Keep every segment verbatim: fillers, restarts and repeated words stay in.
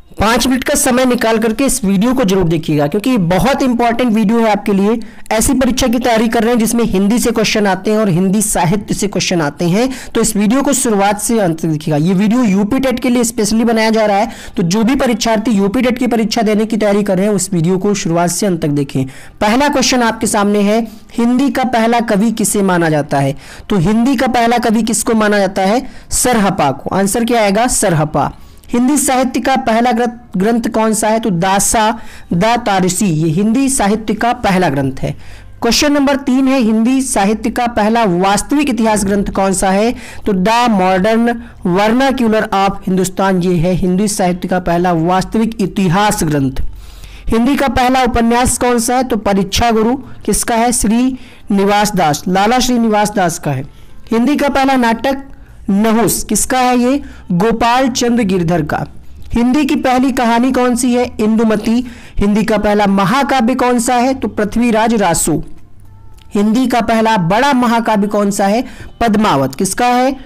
पाँच मिनट का समय निकाल करके इस वीडियो को जरूर देखिएगा, क्योंकि बहुत इंपॉर्टेंट वीडियो है आपके लिए। ऐसी परीक्षा की तैयारी कर रहे हैं जिसमें हिंदी से क्वेश्चन आते हैं और हिंदी साहित्य से क्वेश्चन आते हैं, तो इस वीडियो को शुरुआत से अंत तक देखिएगा। ये वीडियो यूपी टेट के लिए स्पेशली बनाया जा रहा है, तो जो भी परीक्षार्थी यूपी टेट की परीक्षा देने की तैयारी कर रहे हैं उस वीडियो को शुरुआत से अंत तक देखें। पहला क्वेश्चन आपके सामने है, हिंदी का पहला कवि किसे माना जाता है? तो हिंदी का पहला कवि किसको माना जाता है? सरहपा को। आंसर क्या आएगा? सरहपा। हिंदी साहित्य का पहला ग्रंथ कौन सा है? तो दासा द तारसी, ये हिंदी साहित्य का पहला ग्रंथ है। क्वेश्चन नंबर तीन है, हिंदी साहित्य का पहला वास्तविक इतिहास ग्रंथ कौन सा है? तो the modern vernacular of Hindustan, ये है हिंदी साहित्य का पहला वास्तविक इतिहास ग्रंथ। हिंदी का पहला उपन्यास कौन सा है? तो परीक्षा गुरु, किसका है? श्री निवास दास, लाला श्री निवास दास का है। हिंदी का पहला नाटक नहुस, किसका है? ये गोपाल चंद्र गिरधर का। हिंदी की पहली कहानी कौन सी है? इंदुमती। हिंदी का पहला महाकाव्य कौन सा है? तो पृथ्वीराज रासो। हिंदी का पहला बड़ा महाकाव्य कौन सा है? पद्मावत, किसका है?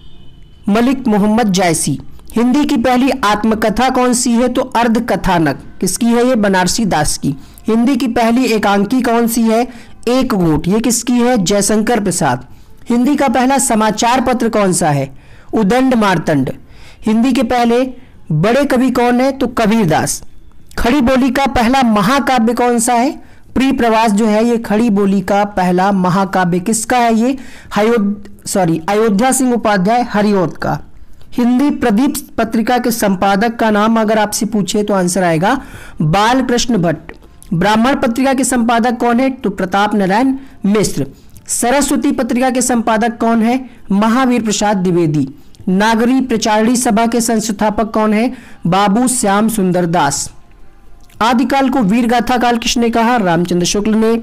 मलिक मोहम्मद जायसी। हिंदी की पहली आत्मकथा कौन सी है? तो अर्ध कथानक, किसकी है? ये बनारसी दास की। हिंदी की पहली एकांकी कौन सी है? एक घूंट, ये किसकी है? जयशंकर प्रसाद। हिंदी का पहला समाचार पत्र कौन सा है? उदंड मार्तंड। हिंदी के पहले बड़े कवि कौन है? तो कबीरदास। खड़ी बोली का पहला महाकाव्य कौन सा है? प्री प्रवास जो है ये खड़ी बोली का पहला महाकाव्य किसका है? ये हयोध सॉरी अयोध्या सिंह उपाध्याय हरिऔध का। हिंदी प्रदीप पत्रिका के संपादक का नाम अगर आपसे पूछे तो आंसर आएगा बालकृष्ण भट्ट। ब्राह्मण पत्रिका के संपादक कौन है? तो प्रताप नारायण मिश्र। सरस्वती पत्रिका के संपादक कौन है? महावीर प्रसाद द्विवेदी। नागरी प्रचारणी सभा के संस्थापक कौन है? बाबू श्याम सुंदर दास। आदिकाल को वीर गाथा काल किसने कहा? रामचंद्र शुक्ल ने।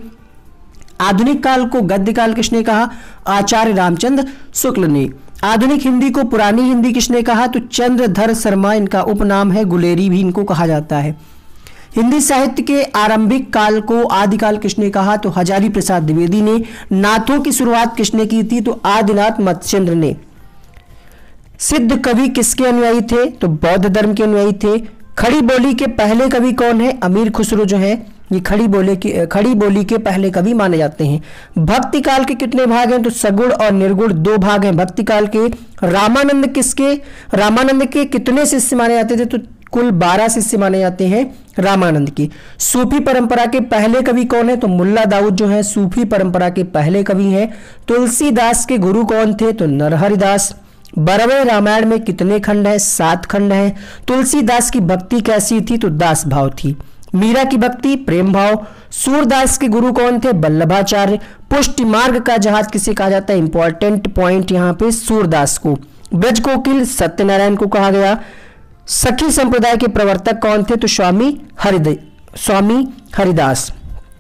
आधुनिक काल को गद्य काल किसने कहा? आचार्य रामचंद्र शुक्ल ने। आधुनिक हिंदी को पुरानी हिंदी किसने कहा? तो चंद्रधर शर्मा, इनका उपनाम है, गुलेरी भी इनको कहा जाता है। हिंदी साहित्य के आरंभिक काल को आदिकाल किसने कहा? तो हजारी प्रसाद द्विवेदी ने। नाथों की शुरुआत किसने की थी? तो आदिनाथ मत्स्येंद्र ने। सिद्ध कवि किसके अनुयायी थे? तो बौद्ध धर्म के अनुयायी थे। खड़ी बोली के पहले कवि कौन है? अमीर खुसरो जो है ये खड़ी बोली के खड़ी बोली के पहले कवि माने जाते हैं। भक्ति काल के कितने भाग हैं? तो सगुण और निर्गुण दो भाग हैं भक्ति काल के। रामानंद किसके रामानंद के कितने शिष्य माने जाते थे? तो कुल बारह शिष्य माने जाते हैं रामानंद की। सूफी परंपरा के पहले कवि कौन है? तो मुल्ला दाऊद जो है सूफी परंपरा के पहले कवि हैं। तुलसीदास के गुरु कौन थे? तो नरहरिदास। बारहवें रामायण में कितने खंड है? सात खंड हैं। तुलसीदास की भक्ति कैसी थी? तो दास भाव थी। मीरा की भक्ति प्रेम भाव। सूरदास के गुरु कौन थे? वल्लभाचार्य। पुष्टि मार्ग का जहाज किसे कहा जाता है? इंपॉर्टेंट पॉइंट यहाँ पे सूरदास को। ब्रज कोकिल सत्यनारायण को कहा गया। सखी संप्रदाय के प्रवर्तक कौन थे? तो स्वामी हरिद स्वामी हरिदास।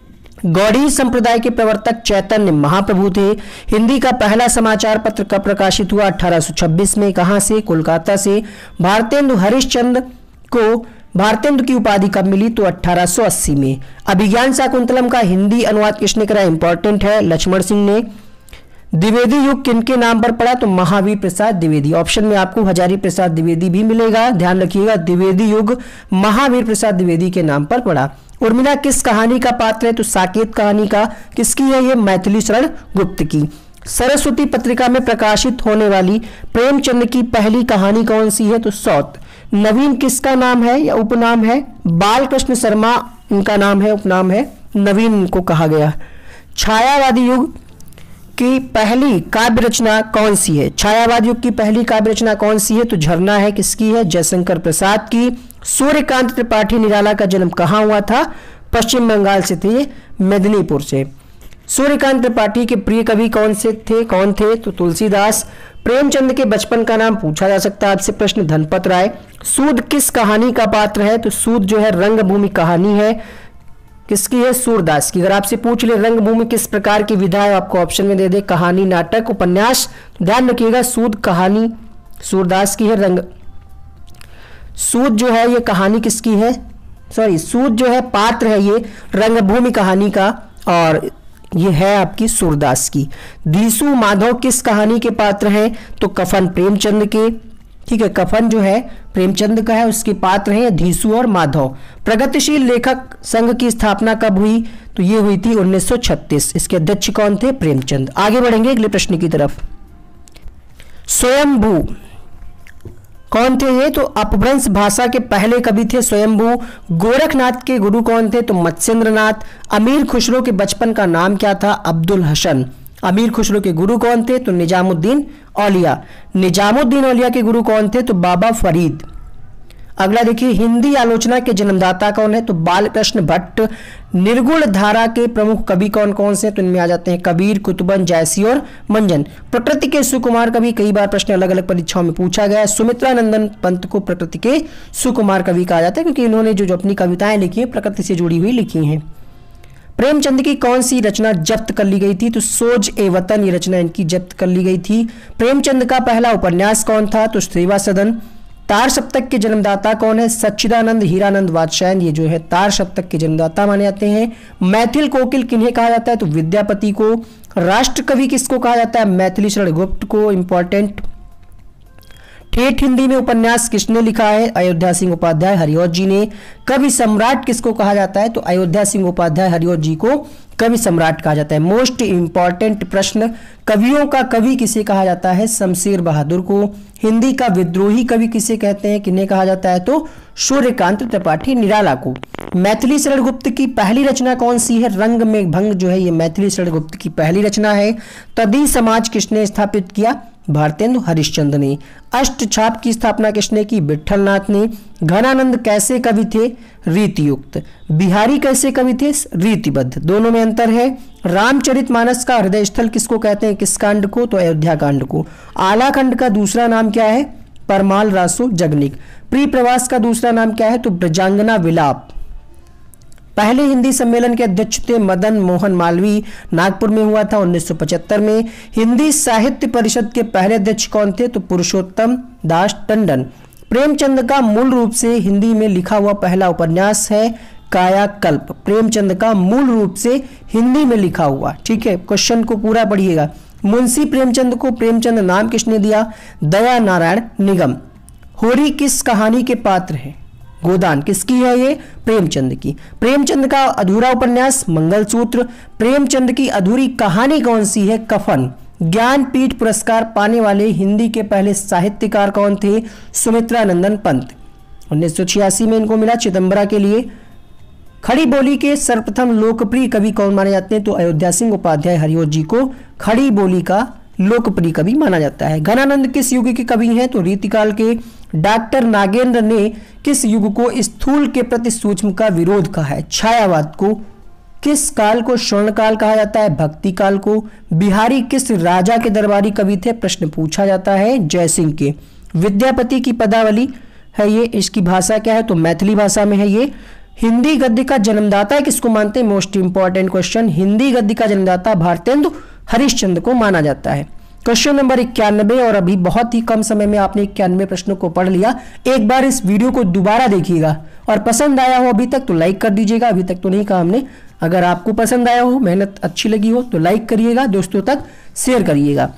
गौड़ी संप्रदाय के प्रवर्तक चैतन्य महाप्रभु थे। हिंदी का पहला समाचार पत्र कब प्रकाशित हुआ? अठारह सौ छब्बीस में। कहां से? कोलकाता से। भारतेंदु हरिश्चंद्र को भारतेंदु की उपाधि कब मिली? तो अठारह सौ अस्सी में। अभिज्ञान शाकुंतलम का हिंदी अनुवाद किसने करा? इंपॉर्टेंट है, लक्ष्मण सिंह ने। द्विवेदी युग किनके नाम पर पड़ा? तो महावीर प्रसाद द्विवेदी। ऑप्शन में आपको हजारी प्रसाद द्विवेदी भी मिलेगा, ध्यान रखिएगा। द्विवेदी युग महावीर प्रसाद द्विवेदी के नाम पर पड़ा। उर्मिला किस कहानी का पात्र है? तो साकेत कहानी का। किसकी है ये? मैथिली शरण गुप्त की। सरस्वती पत्रिका में प्रकाशित होने वाली प्रेमचंद की पहली कहानी कौन सी है? तो सौत। नवीन किसका नाम है या उपनाम है? बालकृष्ण शर्मा इनका नाम है, उपनाम है, नवीन इनको कहा गया। छायावादी युग की पहली काव्य रचना कौन सी है? छायावाद युग की पहली काव्य रचना कौन सी है? तो झरना है, किसकी है? जयशंकर प्रसाद की। सूर्यकांत त्रिपाठी निराला का जन्म कहाँ हुआ था? पश्चिम बंगाल से थे, मेदिनीपुर से। सूर्यकांत त्रिपाठी के प्रिय कवि कौन से थे कौन थे? तो तुलसीदास। प्रेमचंद के बचपन का नाम पूछा जा सकता है आपसे प्रश्न, धनपत राय। सूद किस कहानी का पात्र है? तो सूद जो है रंगभूमि कहानी है, किसकी है? सूरदास की। अगर आपसे पूछ ले रंगभूमि किस प्रकार की विधा है, आपको ऑप्शन में दे दे कहानी, नाटक, उपन्यास, ध्यान रखिएगा सूद कहानी सूरदास की है। रंग सूद जो है ये कहानी किसकी है? सॉरी सूद जो है पात्र है ये रंगभूमि कहानी का, और ये है आपकी सूरदास की। दीसू माधव किस कहानी के पात्र हैं? तो कफन प्रेमचंद के। ठीक है, कफन जो है प्रेमचंद का है, उसके पात्र हैं धीसू और माधव। प्रगतिशील लेखक संघ की स्थापना कब हुई? तो ये हुई थी उन्नीस सौ छत्तीस। इसके अध्यक्ष कौन थे? प्रेमचंद। आगे बढ़ेंगे अगले प्रश्न की तरफ। स्वयंभू कौन थे ये? तो अपभ्रंश भाषा के पहले कवि थे स्वयंभू। गोरखनाथ के गुरु कौन थे? तो मत्स्येंद्र नाथ। अमीर खुसरो के बचपन का नाम क्या था? अब्दुल हसन। अमीर खुसरो के गुरु कौन थे? तो निजामुद्दीन औलिया। निजामुद्दीन औलिया के गुरु कौन थे? तो बाबा फरीद। अगला देखिए, हिंदी आलोचना के जन्मदाता कौन है? तो बालकृष्ण भट्ट। निर्गुण धारा के प्रमुख कवि कौन कौन से? तो इनमें आ जाते हैं कबीर, कुतुबन, जायसी और मंजन। प्रकृति के सुकुमार कवि, कई बार प्रश्न अलग अलग परीक्षाओं में पूछा गया है। सुमित्रा नंदन पंत को प्रकृति के सुकुमार कवि कहा जाता है, क्योंकि इन्होंने जो जो अपनी कविताएं लिखी हैं प्रकृति से जुड़ी हुई लिखी हैं। प्रेमचंद की कौन सी रचना जब्त कर ली गई थी? तो सोज ए वतन, ये रचना इनकी जब्त कर ली गई थी। प्रेमचंद का पहला उपन्यास कौन था? तो सेवा सदन। तार सप्तक के जन्मदाता कौन है? सच्चिदानंद हीरानंद वात्स्यायन, ये जो है तार सप्तक के जन्मदाता माने जाते हैं। मैथिल कोकिल किन्हें कहा जाता है? तो विद्यापति को। राष्ट्र कवि किसको कहा जाता है? मैथिली शरण गुप्त को। इंपॉर्टेंट। ठेठ हिंदी में उपन्यास किसने लिखा है? अयोध्या सिंह उपाध्याय हरिऔध जी ने। कवि सम्राट किसको कहा जाता है? तो अयोध्या सिंह उपाध्याय हरिऔध जी को कवि सम्राट कहा जाता है। मोस्ट इंपॉर्टेंट प्रश्न, कवियों का कवि किसे कहा जाता है? शमशेर बहादुर को। हिंदी का विद्रोही कवि किसे कहते हैं? किन्हें कहा जाता है? तो सूर्यकांत त्रिपाठी निराला को। मैथिली शरण गुप्त की पहली रचना कौन सी है? रंग में भंग जो है ये मैथिली शरण गुप्त की पहली रचना है। तदी समाज किसने स्थापित किया? भारतेंदु हरिश्चंद्र ने। अष्टछाप की स्थापना किसने की? विठलनाथ ने। घनानंद कैसे कवि थे? रीतियुक्त। बिहारी कैसे कवि थे? रीतिबद्ध। दोनों में अंतर है। रामचरितमानस का हृदय स्थल किसको कहते हैं? किस कांड को? तो अयोध्या कांड को। आला खंड का दूसरा नाम क्या है? परमाल रासो जगनिक। प्री प्रवास का दूसरा नाम क्या है? तो ब्रजांगना विलाप। पहले हिंदी सम्मेलन के अध्यक्ष थे मदन मोहन मालवीय, नागपुर में हुआ था उन्नीस सौ पचहत्तर में। हिंदी साहित्य परिषद के पहले अध्यक्ष कौन थे? तो पुरुषोत्तम दास टंडन। प्रेमचंद का मूल रूप से हिंदी में लिखा हुआ पहला उपन्यास है कायाकल्प। प्रेमचंद का मूल रूप से हिंदी में लिखा हुआ, ठीक है, क्वेश्चन को पूरा पढ़िएगा। मुंशी प्रेमचंद को प्रेमचंद नाम किसने दिया? दया नारायण निगम। होरी किस कहानी के पात्र है? गोदान। किसकी है ये? प्रेमचंद की। प्रेमचंद का अधूरा उपन्यास मंगलसूत्र। प्रेमचंद की अधूरी कहानी कौन सी है? कफन। ज्ञानपीठ पुरस्कार पाने वाले हिंदी के पहले साहित्यकार कौन थे? सुमित्रा नंदन पंत। उन्नीस सौ छियासी में इनको मिला चिदम्बरा के लिए। खड़ी बोली के सर्वप्रथम लोकप्रिय कवि कौन माने जाते हैं? तो अयोध्या सिंह उपाध्याय हरिऔध जी को खड़ी बोली का लोकप्रिय कवि माना जाता है। घनानंद किस युग के कवि हैं? तो रीतिकाल के। डॉक्टर नागेंद्र ने किस युग को स्थूल के प्रति सूक्ष्म का विरोध कहा है? छायावाद को। किस काल को स्वर्ण काल कहा जाता है? भक्ति काल को। बिहारी किस राजा के दरबारी कवि थे? प्रश्न पूछा जाता है जयसिंह के। विद्यापति की पदावली है ये, इसकी भाषा क्या है? तो मैथिली भाषा में है ये। हिंदी गद्य का जन्मदाता किसको मानते हैं? Most important question. हिंदी गद्य का जन्मदाता भारतेंदु हरिश्चंद्र को माना जाता है। क्वेश्चन नंबर इक्यानवे, और अभी बहुत ही कम समय में आपने इक्यानवे प्रश्नों को पढ़ लिया। एक बार इस वीडियो को दोबारा देखिएगा, और पसंद आया हो अभी तक तो लाइक कर दीजिएगा। अभी तक तो नहीं कहा हमने। अगर आपको पसंद आया हो, मेहनत अच्छी लगी हो, तो लाइक करिएगा, दोस्तों तक शेयर करिएगा।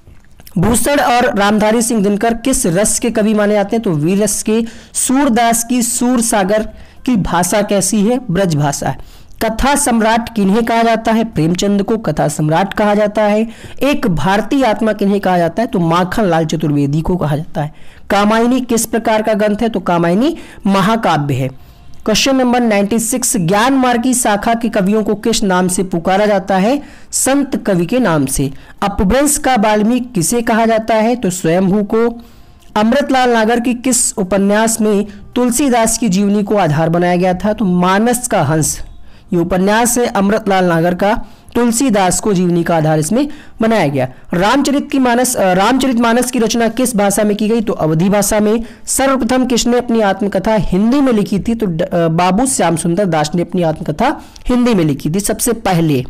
भूषण और रामधारी सिंह दिनकर किस रस के कवि माने जाते हैं? तो वीर रस के। सूरदास की सूर सागर की भाषा कैसी है? ब्रज भाषा है। कथा सम्राट किन्हें कहा जाता है? प्रेमचंद को कथा सम्राट कहा जाता है। एक भारतीय आत्मा किन्हें कहा जाता है? तो माखन लाल चतुर्वेदी को कहा जाता है। कामायनी किस प्रकार का ग्रंथ है? तो कामायनी महाकाव्य है। क्वेश्चन नंबर छियानवे, ज्ञान मार्ग की शाखा के कवियों को किस नाम से पुकारा जाता है? संत कवि के नाम से। अपभ्रंश का वाल्मीकि किसे कहा जाता है? तो स्वयंभू को। अमृतलाल नागर की किस उपन्यास में तुलसीदास की जीवनी को आधार बनाया गया था? तो मानस का हंस, ये उपन्यास है अमृतलाल नागर का। तुलसीदास को जीवनी का आधार इसमें बनाया गया। रामचरित की मानस रामचरितमानस की रचना किस भाषा में की गई? तो अवधी भाषा में। सर्वप्रथम किसने अपनी आत्मकथा हिंदी में लिखी थी? तो बाबू श्याम सुंदर दास ने अपनी आत्मकथा हिंदी में लिखी थी सबसे पहले।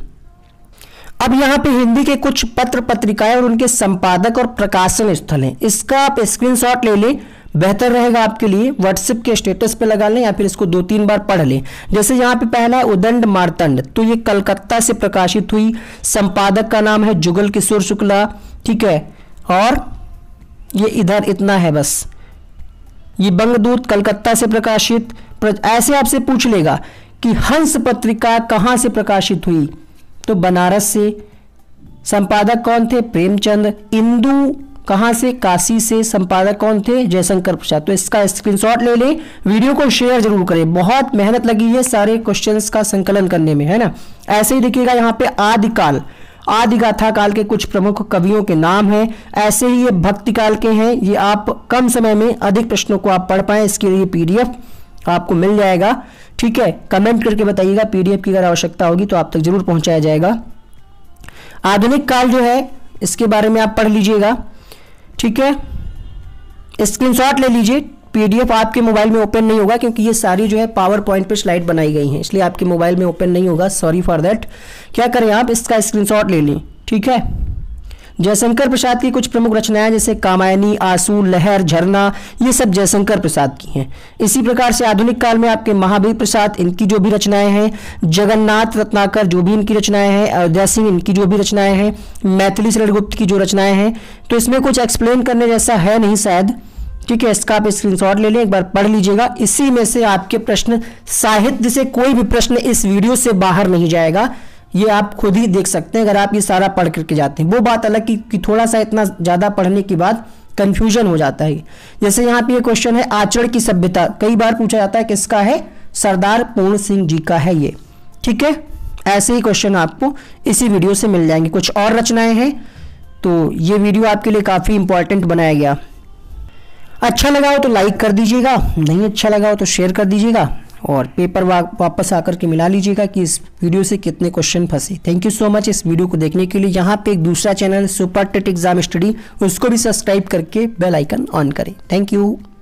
अब यहाँ पे हिंदी के कुछ पत्र पत्रिकाएं और उनके संपादक और प्रकाशन स्थल हैं। इसका आप स्क्रीनशॉट ले लें, बेहतर रहेगा आपके लिए। व्हाट्सएप के स्टेटस पे लगा लें या फिर इसको दो तीन बार पढ़ लें। जैसे यहाँ पे पहला है उदंड मार्तंड, तो ये कलकत्ता से प्रकाशित हुई। संपादक का नाम है जुगल किशोर शुक्ला, ठीक है। और ये इधर इतना है बस। ये बंगदूत कलकत्ता से प्रकाशित। ऐसे आपसे पूछ लेगा कि हंस पत्रिका कहाँ से प्रकाशित हुई, तो बनारस से। संपादक कौन थे, प्रेमचंद। इंदु कहाँ से, काशी से। संपादक कौन थे, जयशंकर प्रसाद। तो इसका स्क्रीनशॉट ले लें, वीडियो को शेयर जरूर करें। बहुत मेहनत लगी है सारे क्वेश्चंस का संकलन करने में, है ना। ऐसे ही देखिएगा यहाँ पे आदिकाल, आदि गाथा काल के कुछ प्रमुख कवियों के नाम हैं। ऐसे ही ये भक्ति काल के हैं। ये आप कम समय में अधिक प्रश्नों को आप पढ़ पाएं, इसके लिए पीडीएफ आपको मिल जाएगा, ठीक है। कमेंट करके बताइएगा, पीडीएफ की अगर आवश्यकता होगी तो आप तक जरूर पहुंचाया जाएगा। आधुनिक काल जो है इसके बारे में आप पढ़ लीजिएगा, ठीक है। स्क्रीनशॉट ले लीजिए, पीडीएफ आपके मोबाइल में ओपन नहीं होगा क्योंकि ये सारी जो है पावर पॉइंट पे स्लाइड बनाई गई हैं, इसलिए आपके मोबाइल में ओपन नहीं होगा, सॉरी फॉर दैट। क्या करें, आप इसका स्क्रीनशॉट ले लें, ठीक है। जयशंकर प्रसाद की कुछ प्रमुख रचनाएं जैसे कामायनी, आंसू, लहर, झरना, ये सब जयशंकर प्रसाद की हैं। इसी प्रकार से आधुनिक काल में आपके महावीर प्रसाद, इनकी जो भी रचनाएं हैं, जगन्नाथ रत्नाकर जो भी इनकी रचनाएं हैं, अयोध्या सिंह इनकी जो भी रचनाएं हैं, मैथिली शरण गुप्त की जो रचनाएं हैं, तो इसमें कुछ एक्सप्लेन करने जैसा है नहीं शायद, ठीक है। इसका आप स्क्रीनशॉट ले लें, एक बार पढ़ लीजिएगा। इसी में से आपके प्रश्न, साहित्य से कोई भी प्रश्न इस वीडियो से बाहर नहीं जाएगा, ये आप खुद ही देख सकते हैं अगर आप ये सारा पढ़ करके जाते हैं। वो बात अलग कि, कि थोड़ा सा इतना ज़्यादा पढ़ने के बाद कंफ्यूजन हो जाता है। जैसे यहाँ पे ये क्वेश्चन है, आचरण की सभ्यता, कई बार पूछा जाता है किसका है, सरदार पूर्ण सिंह जी का है ये, ठीक है। ऐसे ही क्वेश्चन आपको इसी वीडियो से मिल जाएंगे। कुछ और रचनाएं हैं, तो ये वीडियो आपके लिए काफ़ी इंपॉर्टेंट बनाया गया। अच्छा लगा हो तो लाइक कर दीजिएगा, नहीं अच्छा लगा हो तो शेयर कर दीजिएगा, और पेपर वा, वापस आकर के मिला लीजिएगा कि इस वीडियो से कितने क्वेश्चन फंसे। थैंक यू सो मच इस वीडियो को देखने के लिए। यहाँ पे एक दूसरा channel super TET exam study, उसको भी सब्सक्राइब करके बेल आइकन ऑन करें। Thank you.